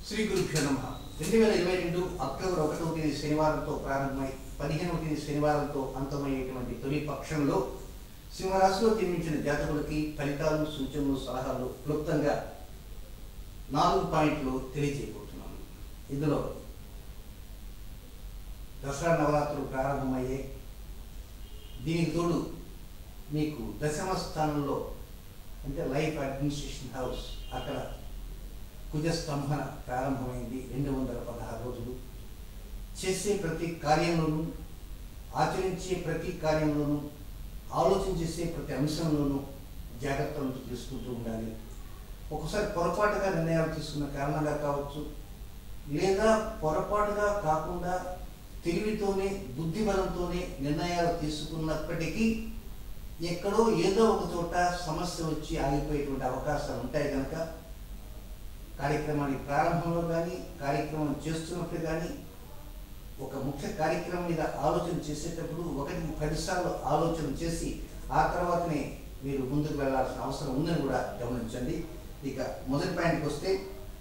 శ్రీ గురుభ్యో నమః 2022 అక్టోబర్ 1వ తేదీ శనివారంతో ప్రారంభమై 15వ తేదీ శనివారంతో అంతమయ్యేటువంటి తొలి పక్షంలో సింహరాశిలో జన్మించిన జాతకులకి ఫలితాలు సూచనలు సలహాలు క్లుప్తంగా 4 పాయింట్లు తెలియజేయబోతున్నాను. ఇందులో దసరా నవరాత్రులు ప్రారంభమయ్యే, దీనికి తోడు మీకు దశమ స్థానంలో అంటే లైఫ్ అడ్మినిస్ట్రేషన్ హౌస్ అక్కడ కుజస్తంభన ప్రారంభమైంది. 216 రోజులు చేసే ప్రతి కార్యంలోనూ, ఆచరించే ప్రతి కార్యంలోనూ, ఆలోచన చేసే ప్రతి అంశంలోనూ జాగ్రత్తలు తీసుకుంటూ ఉండాలి. ఒకసారి పొరపాటుగా నిర్ణయాలు తీసుకున్న కారణంగా కావచ్చు, లేదా పొరపాటుగా కాకుండా తెలివితోనే బుద్ధిబలంతోనే నిర్ణయాలు తీసుకున్నప్పటికీ ఎక్కడో ఏదో ఒక చోట సమస్య వచ్చి ఆగిపోయేటువంటి అవకాశాలు ఉంటాయి. కనుక కార్యక్రమానికి ప్రారంభంలో కానీ, కార్యక్రమం చేస్తున్నప్పుడు కానీ, ఒక ముఖ్య కార్యక్రమం మీద ఆలోచన చేసేటప్పుడు 1-10 సార్లు ఆలోచన చేసి ఆ తర్వాతనే మీరు ముందుకు వెళ్ళాల్సిన అవసరం ఉందని కూడా గమనించండి. ఇక మొదటి పాయింట్కి వస్తే,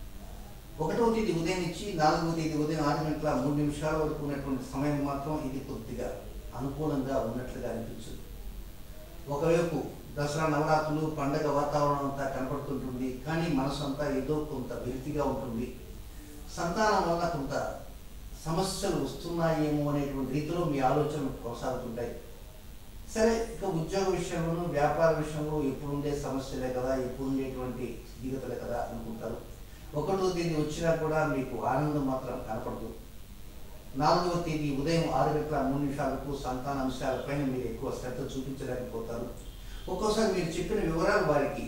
1వ తేదీ ఉదయం నుంచి 4వ తేదీ ఉదయం 6:03 వరకు ఉన్నటువంటి సమయం మాత్రం ఇది కొద్దిగా అనుకూలంగా ఉన్నట్లుగా అనిపించదు. ఒకవైపు దసరా నవరాత్రులు పండగ వాతావరణం అంతా కనపడుతుంటుంది, కానీ మనసు అంతా ఏదో కొంత విరితిగా ఉంటుంది. సంతానం వల్ల కొంత సమస్యలు వస్తున్నాయేమో అనేటువంటి రీతిలో మీ ఆలోచనలు కొనసాగుతుంటాయి. సరే, ఇక ఉద్యోగ విషయంలోనూ వ్యాపార విషయంలో ఎప్పుడు ఉండే సమస్యలే కదా, ఎప్పుడు ఉండేటువంటి స్థితిగతులే కదా అనుకుంటారు. 1వ తేదీ వచ్చినా కూడా మీకు ఆనందం మాత్రం కనపడదు. 4వ తేదీ ఉదయం 6:03 సంతాన అంశాలపైన మీరు ఎక్కువ శ్రద్ధ చూపించలేకపోతారు. ఒక్కోసారి మీరు చెప్పిన వివరాలు వారికి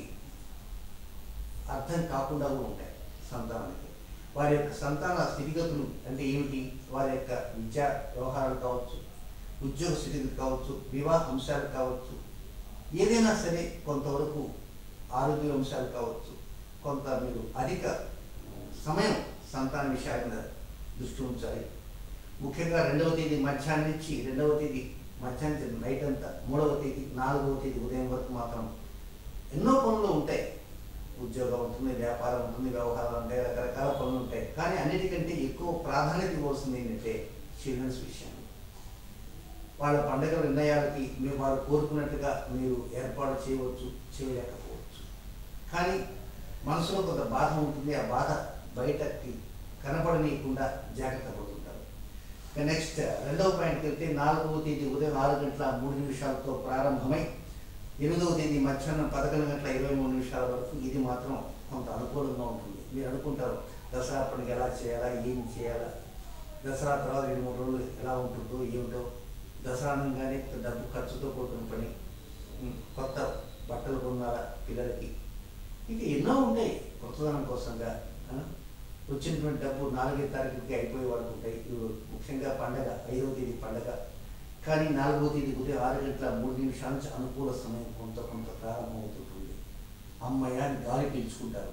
అర్థం కాకుండా ఉంటాయి. సంతానానికి వారి యొక్క సంతాన స్థితిగతులు అంటే ఏమిటి, వారి యొక్క విద్యా వ్యవహారాలు కావచ్చు, ఉద్యోగ స్థితిగతులు కావచ్చు, వివాహ అంశాలు కావచ్చు, ఏదైనా సరే కొంతవరకు ఆరోగ్య అంశాలు కావచ్చు, కొంత మీరు అధిక సమయం సంతాన విషయాల మీద దృష్టి ఉంచాలి. ముఖ్యంగా 2వ తేదీ మధ్యాహ్నం నుంచి 2వ తేదీ మధ్యాహ్నం నైట్ అంతా, 3వ తేదీ 4వ తేదీ ఉదయం వరకు మాత్రం ఎన్నో పనులు ఉంటాయి. ఉద్యోగం ఉంటుంది, వ్యాపారం ఉంటుంది, వ్యవహారాలు ఉంటాయి, రకరకాల పనులు ఉంటాయి. కానీ అన్నిటికంటే ఎక్కువ ప్రాధాన్యత ఇవ్వాల్సింది ఏంటంటే చిల్డ్రన్స్ విషయం. వాళ్ళ పండుగ నిర్ణయాలకి మీరు వారు కోరుకున్నట్టుగా మీరు ఏర్పాటు చేయవచ్చు, చేయలేకపోవచ్చు. కానీ మనసులో కొంత బాధ ఉంటుంది. ఆ బాధ బయటకి కనపడనీయకుండా జాగ్రత్త పడుతుంటారు. నెక్స్ట్ 2వ పాయింట్కి వెళ్తే, 4వ తేదీ ఉదయం 6:03 ప్రారంభమై 8వ తేదీ మధ్యాహ్నం 11:23 వరకు ఇది మాత్రం కొంత అనుకూలంగా ఉంటుంది. మీరు అనుకుంటారు దసరా పండుగ ఎలా చేయాలా, ఏం చేయాలా, దసరా తర్వాత 2-3 రోజులు ఎలా ఉంటుందో ఏమిటో, దసరా అనగానే డబ్బు ఖర్చుతో కూడుకున్న పని, కొత్త బట్టలు కొనాలా పిల్లలకి, ఇక ఎన్నో ఉంటాయి. కొత్తదనం కోసంగా వచ్చినటువంటి డబ్బు 4వ తారీఖుకి అయిపోయే వరకు ఉంటాయి. ముఖ్యంగా పండగ 5వ తేదీ పండగ, కానీ 4వ తేదీ ఉదయం 6:03 నుంచి అనుకూల సమయం కొంత ప్రారంభమవుతుంటుంది. అమ్మయ్య గాలి పీల్చుకుంటారు.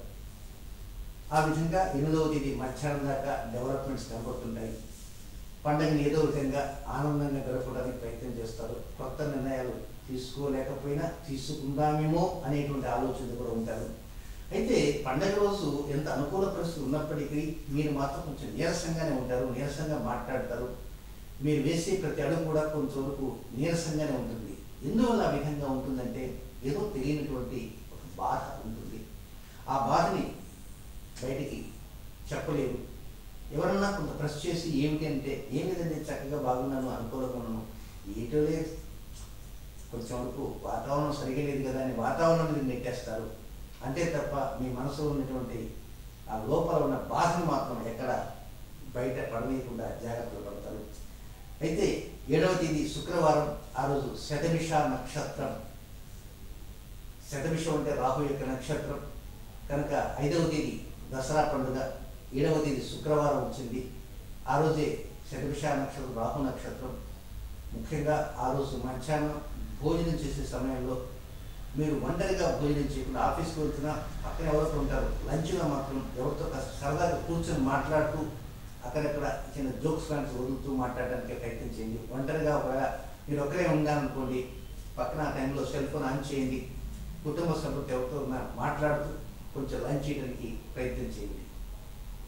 ఆ విధంగా 8వ తేదీ మధ్యాహ్నం దాకా డెవలప్మెంట్స్ కనబడుతుంటాయి. పండుగని ఏదో విధంగా ఆనందంగా గడపడానికి ప్రయత్నం చేస్తారు. కొత్త నిర్ణయాలు తీసుకోలేకపోయినా తీసుకుందామేమో అనేటువంటి ఆలోచన కూడా ఉంటారు. అయితే పండగ రోజు ఎంత అనుకూల పరిస్థితులు ఉన్నప్పటికీ మీరు మాత్రం కొంచెం నీరసంగానే ఉంటారు, నీరసంగా మాట్లాడతారు. మీరు వేసే ప్రతి అడుగు కూడా కొంతవరకు నీరసంగానే ఉంటుంది. ఎందువల్ల ఆ విధంగా ఉంటుందంటే ఏదో తెలియనటువంటి ఒక బాధ ఉంటుంది. ఆ బాధని బయటికి చెప్పలేరు. ఎవరన్నా కొంత ప్రెస్ చేసి ఏమిటి అంటే, ఏమిటంటే చక్కగా బాగున్నాను, అనుకూలంగా ఉన్నాను, ఏటో లేదు, కొంచెం వరకు వాతావరణం సరిగా లేదు కదా అని వాతావరణం మీద నెట్టేస్తారు. అంతే తప్ప మీ మనసులో ఉన్నటువంటి ఆ లోపల ఉన్న బాధను మాత్రం ఎక్కడ బయట పడనీయకుండా జాగ్రత్తలు పడతారు. అయితే 7వ తేదీ శుక్రవారం, ఆ రోజు శతభిష నక్షత్రం. శతభిషం అంటే రాహు యొక్క నక్షత్రం కనుక 5వ తేదీ దసరా పండుగ, 7వ తేదీ శుక్రవారం వచ్చింది. ఆ రోజే శతభిష నక్షత్రం, రాహు నక్షత్రం. ముఖ్యంగా ఆ రోజు మధ్యాహ్నం భోజనం చేసే సమయంలో మీరు ఒంటరిగా భోజనం చేయకుండా, ఆఫీస్కి వెళ్తున్నా పక్కన ఎవరితో ఉంటారు, లంచ్లో మాత్రం ఎవరితో కాస్త సరదాగా కూర్చొని మాట్లాడుతూ అక్కడక్కడ చిన్న జోక్స్ లాంటి వదులుతూ మాట్లాడడానికి ప్రయత్నం చేయండి. ఒంటరిగా ఒకవేళ మీరు ఒకరే ఉండాలనుకోండి, పక్కన ఆ టైంలో సెల్ ఫోన్ ఆన్ చేయండి. కుటుంబ సభ్యులతో ఎవరితో మాట్లాడుతూ కొంచెం లంచ్ చేయడానికి ప్రయత్నం చేయండి.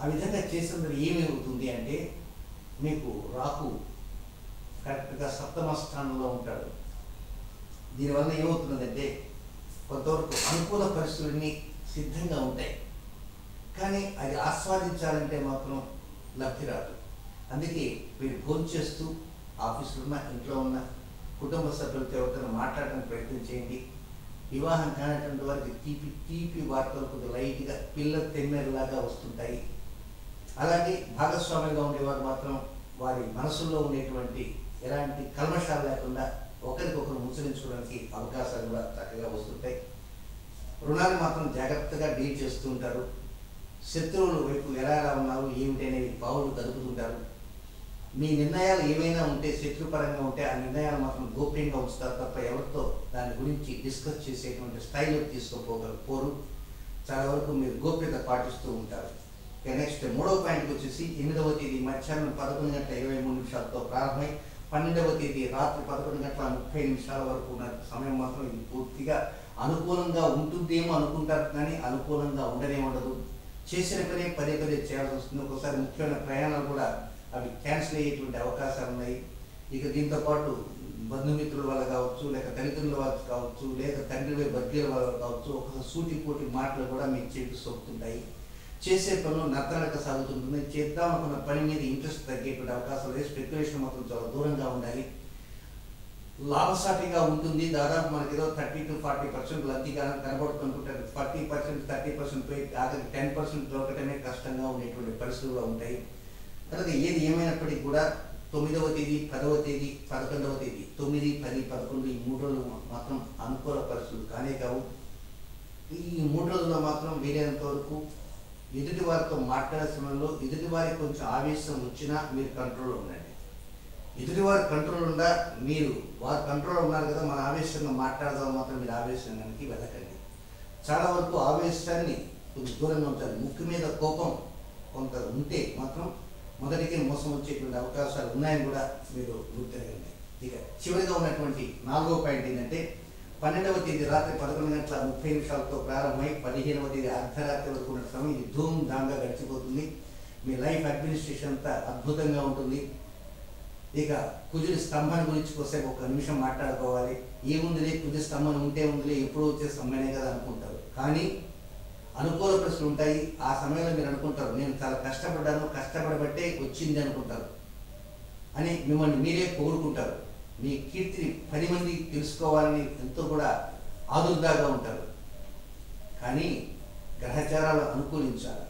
ఆ విధంగా చేసినందుకు ఏమవుతుంది అంటే మీకు రాహు కరెక్ట్గా సప్తమ స్థానంలో ఉంటాడు. దీనివల్ల ఏమవుతున్నదంటే కొంతవరకు అనుకూల పరిస్థితులన్నీ సిద్ధంగా ఉంటాయి, కానీ అది ఆస్వాదించాలంటే మాత్రం లబ్ధి రాదు. అందుకే మీరు ఫోన్ చేస్తూ ఆఫీసులో ఉన్న ఇంట్లో ఉన్న కుటుంబ సభ్యులతో ఎవరితో మాట్లాడడానికి ప్రయత్నం చేయండి. వివాహం కానటువంటి వారికి తీపి తీపి వార్తలు కొద్దిగా లైట్గా పిల్ల తెమ్మెరలాగా వస్తుంటాయి. అలాగే భాగస్వామ్యంగా ఉండేవారు మాత్రం వారి మనసుల్లో ఉండేటువంటి ఎలాంటి కల్మషాలు లేకుండా ఒకరికొకరు ముచ్చరించుకోవడానికి అవకాశాలు కూడా చక్కగా వస్తుంటాయి. రుణాలు మాత్రం జాగ్రత్తగా డీల్ చేస్తూ ఉంటారు. శత్రువుల వైపు ఎలా ఉన్నారు ఏమిటి అనేవి పావులు కదుపుతుంటారు. మీ నిర్ణయాలు ఏమైనా ఉంటే శత్రుపరంగా ఉంటే ఆ నిర్ణయాలు మాత్రం గోప్యంగా ఉంచుతారు తప్ప ఎవరితో దాని గురించి డిస్కస్ చేసేటువంటి స్థాయిలో తీసుకోపోరు. చాలా వరకు మీరు గోప్యత పాటిస్తూ ఉంటారు. నెక్స్ట్ 3వ పాయింట్కి వచ్చేసి 8వ తేదీ మధ్యాహ్నం 11:23 ప్రారంభమై 12వ తేదీ రాత్రి 11:30 వరకు ఉన్న సమయం మాత్రం ఇది పూర్తిగా అనుకూలంగా ఉంటుందేమో అనుకుంటారు, కానీ అనుకూలంగా ఉండనే ఉండదు. చేసిన పనే పదే పదే చేయాల్సి వస్తుంది. ఒకసారి ముఖ్యమైన ప్రయాణాలు కూడా అవి క్యాన్సిల్ అయ్యేటువంటి అవకాశాలు ఉన్నాయి. ఇక దీంతో పాటు బంధుమిత్రుల వల్ల కావచ్చు, లేక తల్లిదండ్రుల వల్ల కావచ్చు, లేక తండ్రి బద్దీల వల్ల కావచ్చు, ఒకసారి సూటిపోటి మాటలు కూడా మీకు చేతి సోకుతుంటాయి. చేసే పనులు నత్తనక సాగుతుంటుంది. చేద్దాం అనుకున్న పని మీద ఇంట్రెస్ట్ తగ్గేటువంటి అవకాశాలు లేదు. స్పెక్యులేషన్ మాత్రం చాలా దూరంగా ఉండాలి. లాభసాటిగా ఉంటుంది. దాదాపు మనకి ఏదో 30 to 40% లబ్ధిగా కనబడుతుంటుంటారు. 40% 30% పోయి ఆఖరికి 10% దొరకటమే కష్టంగా ఉండేటువంటి పరిస్థితులు ఉంటాయి. అలాగే ఏది ఏమైనప్పటికీ కూడా 9వ తేదీ 10వ తేదీ 11వ తేదీ 9, 10, 11 ఈ 3 రోజులు మాత్రం అనుకూల పరిస్థితులు కానే కావు. ఈ 3 రోజుల్లో మాత్రం వీలైనంత వరకు ఎదుటి వారితో మాట్లాడే సమయంలో ఎదుటి వారికి కొంచెం ఆవేశం వచ్చినా మీరు కంట్రోల్లో ఉండండి. ఎదుటివారి కంట్రోల్ ఉందా, మీరు వారు కంట్రోల్లో ఉన్నారు కదా మన ఆవేశంగా మాట్లాడదాం మాత్రం మీరు ఆవేశానికి వెళ్ళకండి. చాలా వరకు ఆవేశాన్ని కొంచెం దూరంగా ఉంచాలి. ముక్కు మీద కోపం కొంత ఉంటే మాత్రం మొదటికి మోసం వచ్చేటువంటి అవకాశాలు ఉన్నాయని కూడా మీరు గుర్తిరగండి. ఇక చివరిగా ఉన్నటువంటి 4వ పాయింట్ ఏంటంటే 12వ తేదీ రాత్రి 11:30 ప్రారంభమై 15వ తేదీ అర్ధరాత్రి వరకు ఉన్న సమయం ఇది ధూమ్ ధామ్గా గడిచిపోతుంది. మీ లైఫ్ అడ్మినిస్ట్రేషన్ అంతా అద్భుతంగా ఉంటుంది. ఇక కుజుడి స్తంభం గురించి కోసేపు ఒక నిమిషం మాట్లాడుకోవాలి. ఏముందిలే కుజుడి స్తంభం ఉంటే ఉందిలే ఎప్పుడూ వచ్చే సమయమే కదా అనుకుంటారు, కానీ అనుకూల ప్రశ్నలు ఉంటాయి. ఆ సమయంలో మీరు అనుకుంటారు నేను చాలా కష్టపడ్డాను, కష్టపడబట్టే వచ్చింది అనుకుంటారు అని మిమ్మల్ని మీరే కోరుకుంటారు. మీ కీర్తిని 10 మంది తెలుసుకోవాలని ఎంతో కూడా ఆదుర్దాగా ఉంటారు. కానీ గ్రహచారాలు అనుకూలించాలి.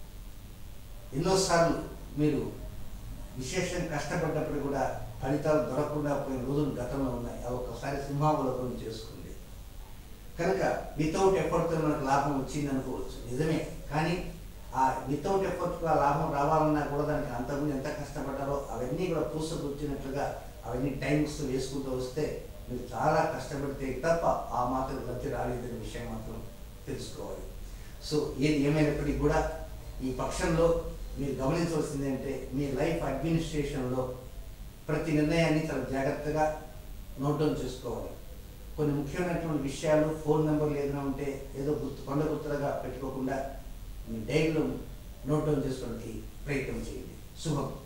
ఎన్నోసార్లు మీరు విశేషం కష్టపడ్డప్పుడు కూడా ఫలితాలు దొరకకుండా పోయిన రోజులు గతంలో ఉన్నాయి. అవి ఒకసారి సింహావలోకనం చేసుకోండి. కనుక వితౌట్ ఎఫర్ట్తో మనకు లాభం వచ్చింది అనుకోవచ్చు, నిజమే. కానీ ఆ వితౌట్ ఎఫర్ట్గా లాభం రావాలన్నా కూడా దానికి అంతకుముందు ఎంత కష్టపడ్డారో అవన్నీ కూడా పూసకొచ్చినట్లుగా అవన్నీ టైమ్స్ వేసుకుంటూ వస్తే మీరు చాలా కష్టపడితే తప్ప ఆ మాత్రం లబ్ధి రాలేదనే విషయం మాత్రం తెలుసుకోవాలి. సో ఏది ఏమైనప్పటికీ కూడా ఈ పక్షంలో మీరు గమనించవలసింది అంటే మీ లైఫ్ అడ్మినిస్ట్రేషన్లో ప్రతి నిర్ణయాన్ని చాలా జాగ్రత్తగా నోట్ డౌన్ చేసుకోవాలి. కొన్ని ముఖ్యమైనటువంటి విషయాలు ఫోన్ నెంబర్లు ఏదైనా ఉంటే ఏదో కొండ గుర్తులుగా పెట్టుకోకుండా మీ డైరీలో నోట్ డౌన్ చేసుకోవడానికి ప్రయత్నం చేయండి. శుభం.